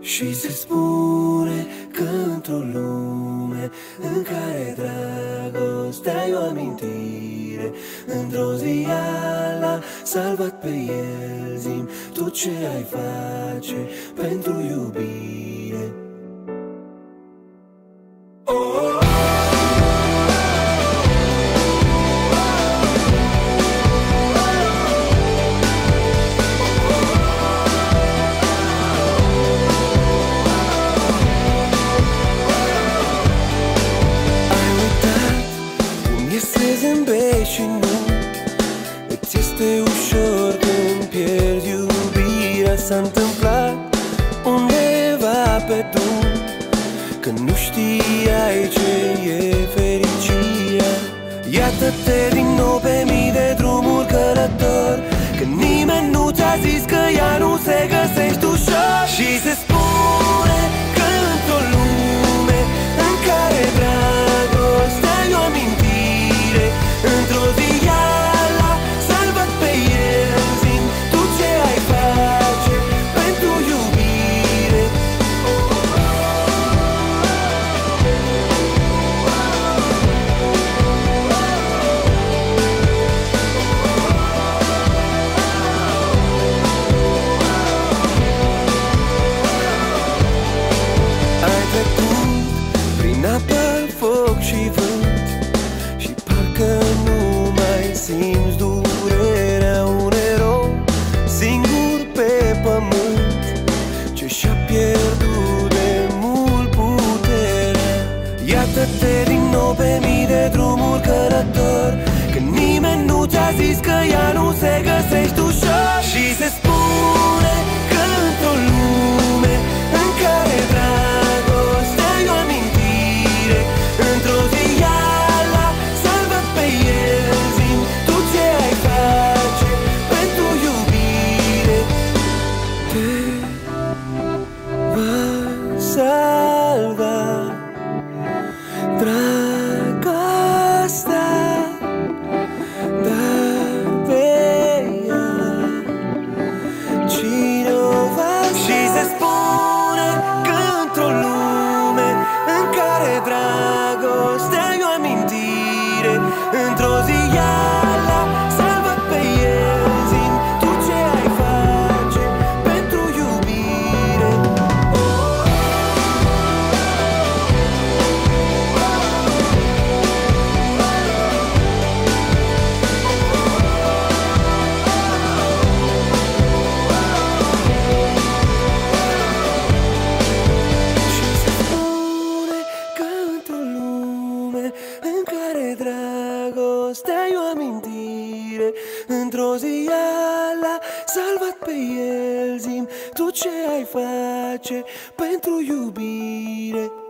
Și se spune că într-o lume în care dragostea e o amintire, într-o zi l-a salvat pe el. Zi-mi tu ce ai face pentru iubire. Și nu îți este ușor când pierzi iubirea. S-a întâmplat undeva pe drum, când nu știai ce e fericirea. Iată-te din nou pe mii de drumuri călător, când nimeni nu ți-a zis că ea nu se găsește ușor. Și se spune că într-o lume în care dragostea e o amintire, într-o zi l-a salvat pe el. Zi-mi tu ce ai face pentru iubire. Ai trecut prin apă, foc și vânt și parcă nu mai simți durerea. Un erou singur pe pământ ce și-a pierdut de mult puterea. Iată-te din nou pe mii de drumuri călător, când nimeni nu ți-a zis că ea nu se găsește ușor. Și se spune că într-o lume în care dragostea e o amintire, într-o zi l-a salvat pe el. Zi-mi tu ce ai face pentru iubire. Te va salva dragostea, dar pe ea cine o va salva? Și se spune că într-o lume în care dragostea e o amintire, într-o zi l-a salvat pe el. Zi-mi tu ce ai face pentru iubire. Și se spune că într-o lume în care dragostea e o amintire, într-o zi l-a salvat pe el. Zi-mi tu ce ai face pentru iubire.